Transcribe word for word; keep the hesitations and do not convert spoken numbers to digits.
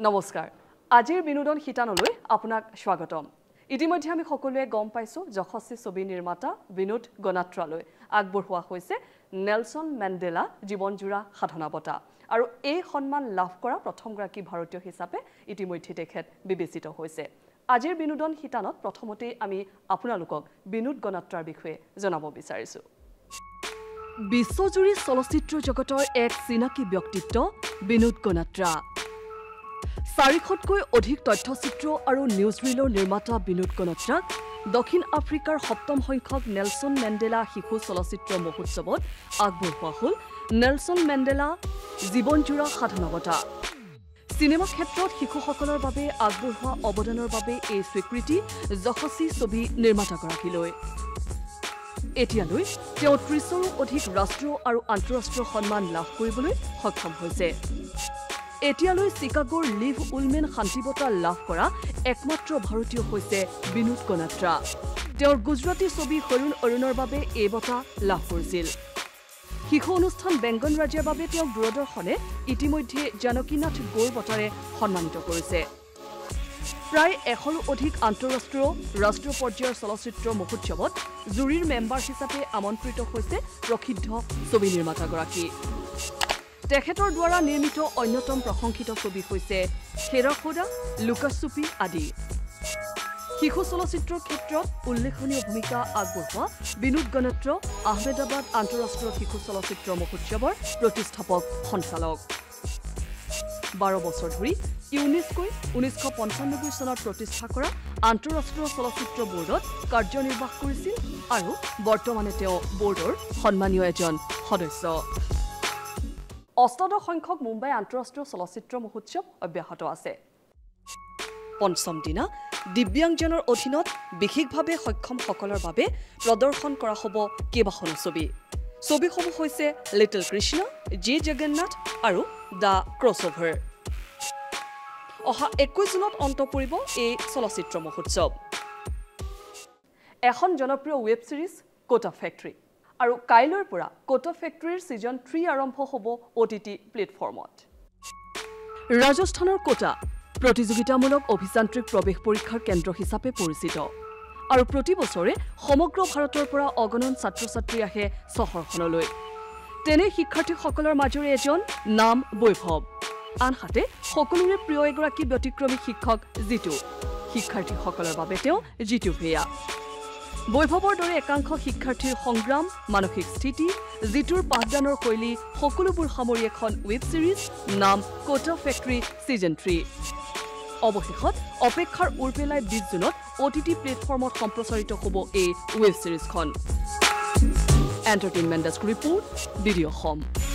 নমস্কাৰ আজিৰ বিনোদন শিতানলৈ আপোনাক স্বাগতম ইতিমধ্যে আমি সকলোৱে গম পাইছো যশস্বী ছবি নিৰ্মাতা বিনোদ গণাত্ৰালৈ আগবঢ়োৱা হৈছে নেলসন মেণ্ডেলা জীৱনজোৰা সাধনা বঁটা আৰু এই সন্মান লাভ কৰা প্ৰথমগৰাকী ভাৰতীয় হিচাপে ইতিমধ্যে তেখেত বিবেচিত হৈছে আজিৰ বিনোদন শিতানত প্ৰথমতে আমি আপোনালোকক বিনোদ গণাত্ৰাৰ বিষয়ে জনাব বিচাৰিছো বিশ্বজুৰি চলচ্চিত্ৰ জগতৰ এক চিনাকি ব্যক্তিত্ব বিনোদ গণাত্ৰা চাৰিশতকৈ অধিক তথ্যচিত্ৰ আৰু নিউজ ৰিলৰ নিৰ্মাতা বিনোদ গণাত্ৰাক দক্ষিণ আফ্ৰিকাৰ সপ্তম সংখ্যক নেলসন মেণ্ডেলা শিশু চলচ্চিত্ৰ মহোৎসৱত আগবঢ়োৱা হ'ল নেলসন মেণ্ডেলা জীৱনজোৰা সাধনা বঁটা চিনেমা ক্ষেত্ৰত শিশুসকলৰ বাবে আগবঢ়োৱা অৱদানৰ বাবে এই স্বীকৃতি যশস্বী ছবি নিৰ্মাতাগৰাকীলৈ এতিয়ালৈ তেওঁ ত্ৰিশৰো অধিক ৰাষ্ট্ৰীয় আৰু আন্তঃৰাষ্ট্ৰীয় সন্মান লাভ কৰিবলৈ সক্ষম হৈছে এতিয়ালৈ চিকাগোৰ লিভ উলমেন শান্তি বঁটা লাভ কৰা একমাত্ৰ ভাৰতীয় হৈছে বিনোদ গণাত্ৰা তেওঁৰ গুজৰাটী ছবি হৰুণ অৰুণৰ বাবে এই বঁটা লাভ কৰিছিল শিশু অনুষ্ঠান বেংগন ৰাজ্যৰ বাবে তেওঁক দূৰদৰ্শনে ইতিমধ্যে জানকীনাথ গৌৰ বঁটাৰে সন্মানিত কৰিছে প্ৰায় এশৰো অধিক আন্তঃৰাষ্ট্ৰীয় ৰাষ্ট্ৰীয় পৰ্যায়ৰ চলচ্চিত্ৰ মহোৎসৱত জুৰীৰ মেম্বাৰ হিচাপে আমন্ত্ৰিত হৈছে প্ৰসিদ্ধ ছবি নিৰ্মাতাগৰাকী তেখেতৰ দ্বাৰা নিৰ্মিত অন্যতম প্ৰশংসিত ছবি হৈছে খেৰাখোদা লুকাচুপি আদি শিশু চলচ্চিত্ৰৰ ক্ষেত্ৰত উল্লেখনীয় ভূমিকা আগবঢ়োৱা বিনোদ গণাত্ৰা আহমেদাবাদ আন্তঃৰাষ্ট্ৰীয় শিশু চলচ্চিত্ৰ মহোৎসৱৰ প্ৰতিষ্ঠাপক সঞ্চালক বাৰ বছৰ ধৰি ইউনেস্কোই ঊনৈছশ পঞ্চানব্বৈ চনত প্ৰতিষ্ঠা কৰা আন্তঃৰাষ্ট্ৰীয় চলচ্চিত্ৰ বোৰ্ডত কাৰ্যনিৰ্বাহ কৰিছিল আৰু বৰ্তমানে তেওঁ বোৰ্ডৰ সন্মানীয় এজন সদস্য অষ্টাদশ সংখ্যক মুম্বাই আন্তঃৰাষ্ট্ৰীয় চলচ্চিত্ৰ মহোৎসৱ অব্যাহত আছে পঞ্চম দিনা দিব্যাংগজনৰ অধীনত বিশেষভাৱে সক্ষমসকলৰ বাবে প্ৰদৰ্শন কৰা হ'ব কেইবাখনো ছবি ছবিসমূহ হৈছে লিটল কৃষ্ণ জি জগন্নাথ আৰু দ্য ক্ৰছঅভাৰ অহা একৈশ জুনত অন্ত পৰিব এই চলচ্চিত্ৰ মহোৎসৱ এখন জনপ্ৰিয় ৱেব ছিৰিজ কোটা ফেক্টৰী আৰু কাইলৈৰ পৰা কোটা ফেক্টৰীৰ সিজন থ্ৰী আৰম্ভ হ'ব ওটিটি প্লেটফৰ্মত ৰাজস্থানৰ কোটা প্ৰতিযোগিতামূলক অভিযান্ত্ৰিক প্ৰৱেশ পৰীক্ষাৰ কেন্দ্ৰ হিচাপে পৰিচিত আৰু প্ৰতি বছৰে সমগ্ৰ ভাৰতৰ পৰা অগণন ছাত্ৰ-ছাত্ৰী আহে চহৰখনলৈ তেনে শিক্ষাৰ্থীসকলৰ মাজৰে এজন নাম বৈভৱ আনহাতে সকলোৰে প্ৰিয় এগৰাকী ব্যতিক্ৰমী শিক্ষক জিতু শিক্ষাৰ্থীসকলৰ বাবে তেওঁ জিতু ভেয়া বৈভৱৰ দৰে একাংশ শিক্ষাৰ্থীৰ সংগ্ৰাম মানসিক স্থিতি জিতুৰ পাঠদানৰ শৈলী সকলোবোৰ সামৰি এখন ৱেব ছিৰিজ নাম কোটা ফেক্টৰী সিজন থ্ৰী অৱশেষত অপেক্ষাৰ উৰ পেলাই বিশ জুনত ওটিটি প্লেটফৰ্মত সম্প্ৰচাৰিত হ'ব এই ৱেব ছিৰিজখন এণ্টাৰটেইনমেণ্ট ডেস্ক ৰিপৰ্ট ভিডিঅ' হম